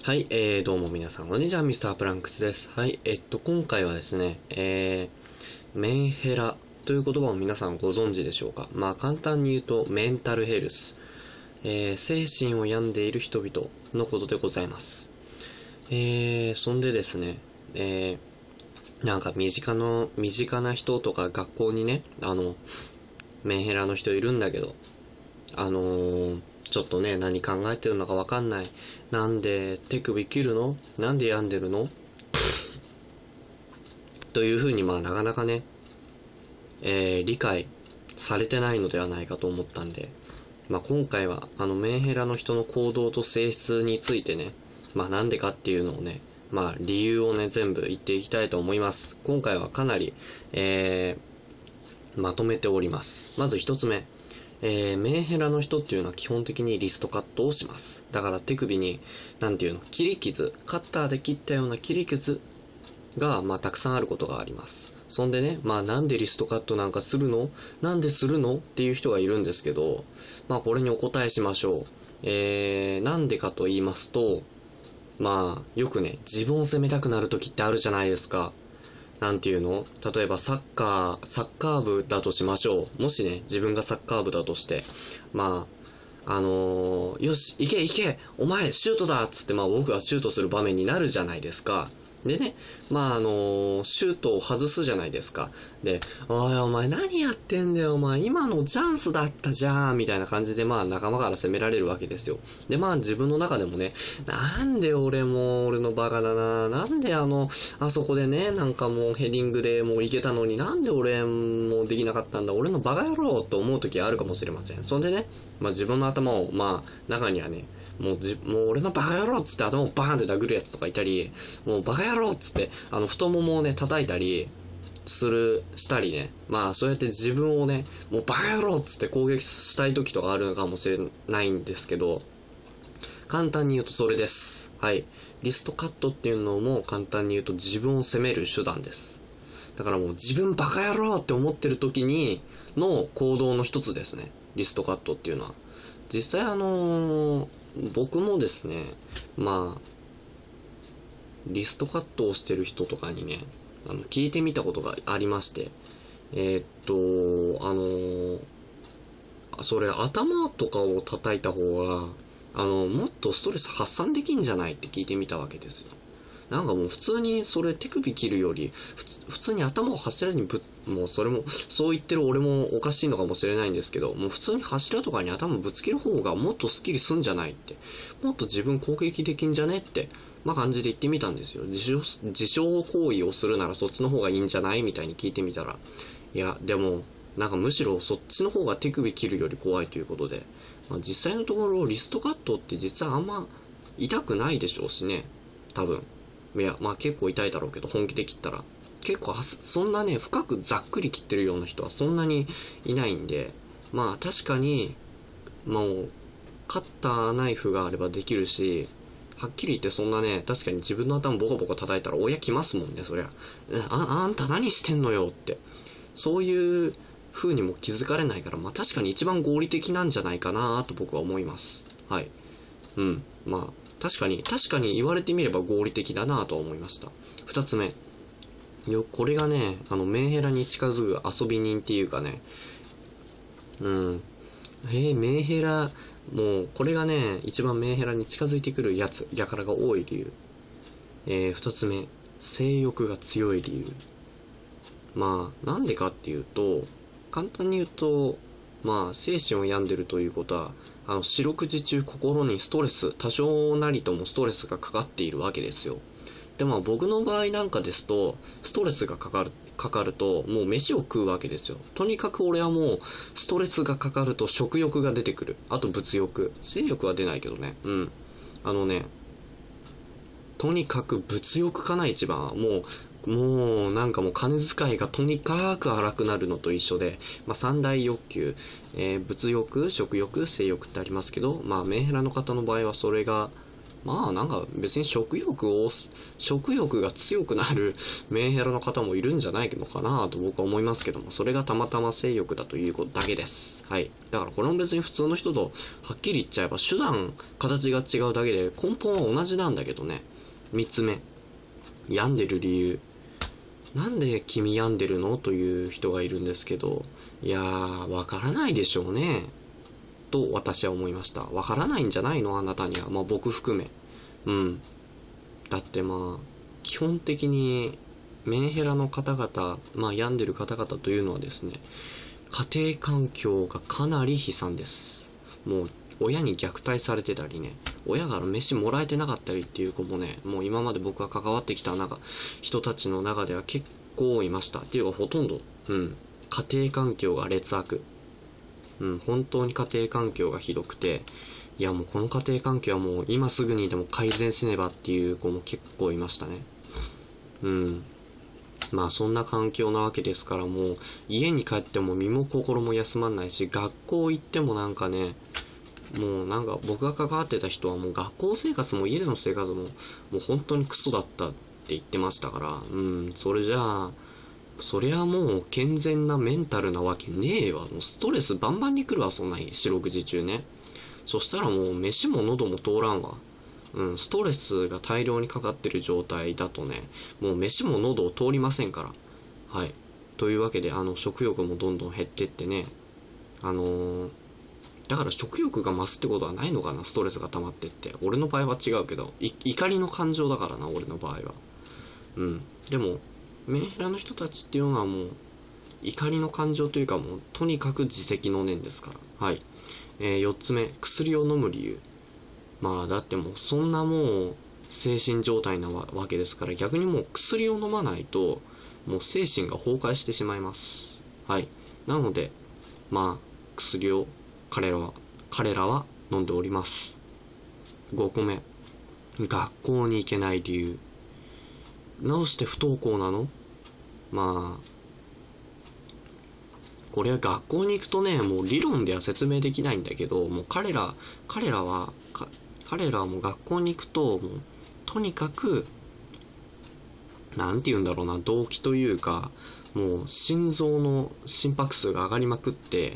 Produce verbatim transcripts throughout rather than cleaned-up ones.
はい、えー、どうも皆さん、こんにちは、ミスタープランクスです。はい、えっと、今回はですね、えー、メンヘラという言葉を皆さんご存知でしょうか。まあ、簡単に言うと、メンタルヘルス、えー、精神を病んでいる人々のことでございます。えー、そんでですね、えー、なんか身近の、身近な人とか学校にね、あの、メンヘラの人いるんだけど、あのー、ちょっとね、何考えてるのかわかんない。なんで手首切るの？なんで病んでるの？というふうに、まあなかなかね、えー、理解されてないのではないかと思ったんで、まあ今回はあのメンヘラの人の行動と性質についてね、まあなんでかっていうのをね、まあ理由をね、全部言っていきたいと思います。今回はかなり、えー、まとめております。まず一つ目。えー、メンヘラの人っていうのは基本的にリストカットをします。だから手首に、なんていうの、切り傷、カッターで切ったような切り傷が、まあ、たくさんあることがあります。そんでね、まあ、なんでリストカットなんかするの？なんでするの？っていう人がいるんですけど、まあ、これにお答えしましょう。えー、なんでかと言いますと、まあ、よくね、自分を責めたくなる時ってあるじゃないですか。なんていうの？例えばサッカー、サッカー部だとしましょう。もしね、自分がサッカー部だとして、まあ、あのー、よし、行け行けお前、シュートだっつって、まあ僕がシュートする場面になるじゃないですか。でね、まああのー、シュートを外すじゃないですか。で、おいお前何やってんだよお前、今のチャンスだったじゃんみたいな感じで、まあ仲間から責められるわけですよ。で、まあ自分の中でもね、なんで俺も、俺のバカだな、なんであの、あそこでね、なんかもうヘディングでもういけたのになんで俺もできなかったんだ、俺のバカ野郎と思う時あるかもしれません。そんでね、まあ自分の頭を、まあ中にはね、もうじ、もう俺のバカ野郎っつって頭をバーンって殴るやつとかいたり、もうバカ野郎っつって、あの太ももをね、叩いたり、する、したりね。まあそうやって自分をね、もうバカ野郎っつって攻撃したい時とかあるのかもしれないんですけど、簡単に言うとそれです。はい。リストカットっていうのも簡単に言うと自分を責める手段です。だからもう自分バカ野郎って思ってる時にの行動の一つですね。リストカットっていうのは。実際あのー、僕もですね、まあ、リストカットをしてる人とかにね、あの聞いてみたことがありまして、えー、っと、あのー、それ頭とかを叩いた方が、あの、もっとストレス発散できんじゃないって聞いてみたわけですよ。なんかもう普通にそれ手首切るより、普通に頭を柱にぶもうそれも、そう言ってる俺もおかしいのかもしれないんですけど、もう普通に柱とかに頭ぶつける方がもっとスッキリすんじゃないって、もっと自分攻撃できんじゃねって、まあ感じで言ってみたんですよ。自傷、自傷行為をするならそっちの方がいいんじゃないみたいに聞いてみたら、いや、でも、なんかむしろそっちの方が手首切るより怖いということで、まあ、実際のところリストカットって実はあんま痛くないでしょうしね、多分。いや、まあ結構痛いだろうけど、本気で切ったら。結構、そんなね、深くざっくり切ってるような人はそんなにいないんで、まあ確かに、もう、カッターナイフがあればできるし、はっきり言ってそんなね、確かに自分の頭ボコボコ叩いたら親来ますもんね、そりゃ。あ、あんた何してんのよって。そういう風にも気づかれないから、まあ確かに一番合理的なんじゃないかなと僕は思います。はい。うん。まあ、確かに、確かに言われてみれば合理的だなと思いました。二つ目。よ、これがね、あの、メンヘラに近づく遊び人っていうかね、うん。えー、メンヘラ、もう、これがね、一番メンヘラに近づいてくるやつ、やからが多い理由。えー、二つ目。性欲が強い理由。まあ、なんでかっていうと、簡単に言うと、まあ、精神を病んでるということは、あの、四六時中心にストレス、多少なりともストレスがかかっているわけですよ。でも僕の場合なんかですと、ストレスがかかる、かかると、もう飯を食うわけですよ。とにかく俺はもう、ストレスがかかると食欲が出てくる。あと物欲。性欲は出ないけどね。うん。あのね、とにかく物欲かな一番。もう、もうなんかもう金遣いがとにかく荒くなるのと一緒で、まあ三大欲求、えー、物欲、食欲、性欲ってありますけど、まあメンヘラの方の場合はそれがまあなんか別に食欲を食欲が強くなるメンヘラの方もいるんじゃないのかなと僕は思いますけども、それがたまたま性欲だということだけです。はい。だからこれも別に普通の人とはっきり言っちゃえば手段形が違うだけで根本は同じなんだけどね。みっつめ、病んでる理由。なんで君病んでるのという人がいるんですけど、いやーわからないでしょうねと私は思いました。わからないんじゃないのあなたには。まあ僕含め。うん。だってまあ、基本的にメンヘラの方々、まあ病んでる方々というのはですね、家庭環境がかなり悲惨です。もう親に虐待されてたりね、親から飯もらえてなかったりっていう子もね、もう今まで僕が関わってきた中、人たちの中では結構いました。っていうかほとんど、うん。家庭環境が劣悪。うん、本当に家庭環境がひどくて、いやもうこの家庭環境はもう今すぐにでも改善せねばっていう子も結構いましたね。うん。まあそんな環境なわけですから、もう家に帰っても身も心も休まんないし、学校行ってもなんかね、もうなんか僕が関わってた人はもう学校生活も家での生活ももう本当にクソだったって言ってましたから、うん、それじゃあ、そりゃもう健全なメンタルなわけねえわ。もうストレスバンバンに来るわ、そんなに四六時中ね。そしたらもう飯も喉も通らんわ。うん、ストレスが大量にかかってる状態だとね、もう飯も喉を通りませんから。はい。というわけで、あの、食欲もどんどん減ってってね、あのー、だから食欲が増すってことはないのかな、ストレスが溜まってって。俺の場合は違うけど、い怒りの感情だからな、俺の場合は。うん。でも、メンヘラの人たちっていうのはもう、怒りの感情というかもう、とにかく自責の念ですから。はい。えー、よっつめ、薬を飲む理由。まあ、だってもう、そんなもう、精神状態なわけですから、逆にもう薬を飲まないと、もう精神が崩壊してしまいます。はい。なので、まあ、薬を彼らは、彼らは飲んでおります。ごこめ、学校に行けない理由。どうして不登校なの？まあ、これは学校に行くとね、もう理論では説明できないんだけど、もう彼ら、彼らは、彼らはもう学校に行くと、もう、とにかく、なんて言うんだろうな、動機というか、もう心臓の心拍数が上がりまくって、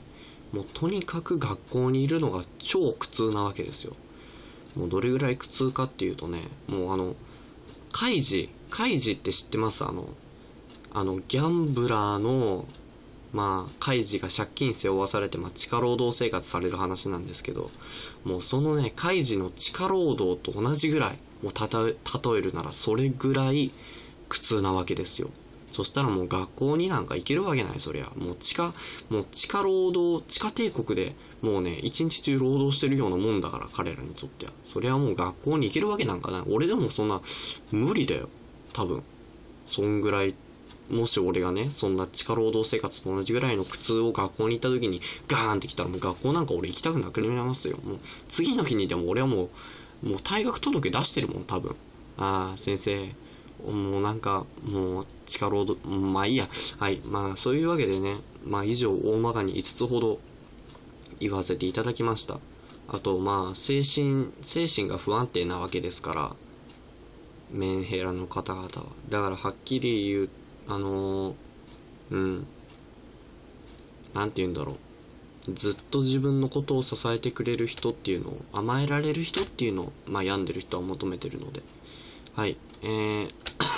もうとにかく学校にいるのが超苦痛なわけですよ。もうどれぐらい苦痛かっていうとね、もうあの、カイジ、カイジって知ってます？あの、あの、ギャンブラーの、まあ、カイジが借金背負わされて、まあ、地下労働生活される話なんですけど、もうそのね、カイジの地下労働と同じぐらい、もうたとえ、例えるならそれぐらい苦痛なわけですよ。そしたらもう学校になんか行けるわけない、そりゃ。もう地下、もう地下労働、地下帝国でもうね、一日中労働してるようなもんだから、彼らにとっては。そりゃもう学校に行けるわけなんかない。俺でもそんな、無理だよ。多分。そんぐらい、もし俺がね、そんな地下労働生活と同じぐらいの苦痛を学校に行った時に、ガーンって来たらもう学校なんか俺行きたくなくなりますよ。もう、次の日にでも俺はもう、もう退学届出してるもん、多分。ああ、先生。もうなんか、もう、地下労働、まあいいや。はい。まあ、そういうわけでね、まあ以上、大まかにいつつほど言わせていただきました。あと、まあ、精神、精神が不安定なわけですから、メンヘラの方々は。だから、はっきり言う、あのー、うん。なんて言うんだろう。ずっと自分のことを支えてくれる人っていうのを、甘えられる人っていうのを、まあ病んでる人は求めてるので。はい。えー、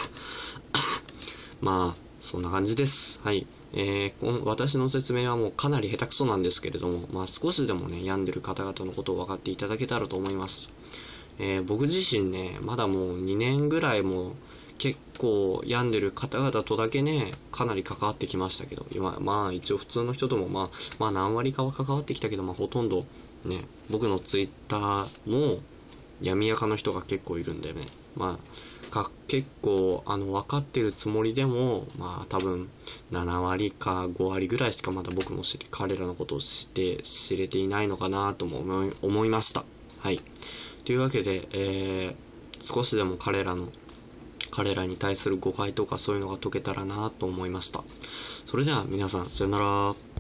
まあ、そんな感じです。はい。えー、この私の説明はもうかなり下手くそなんですけれども、まあ少しでもね、病んでる方々のことを分かっていただけたらと思います。えー、僕自身ね、まだもうにねんぐらいも結構病んでる方々とだけね、かなり関わってきましたけど、今、まあ一応普通の人ともまあ、まあ何割かは関わってきたけど、まあほとんどね、僕のツイッターも闇垢の人が結構いるんでね、まあ、か結構あの分かってるつもりでも、まあ多分ななわりかごわりぐらいしかまだ僕も知り彼らのことを知って知れていないのかなとも思い、思いました。はい。というわけで、えー、少しでも彼らの彼らに対する誤解とかそういうのが解けたらなと思いました。それでは皆さん、さよなら。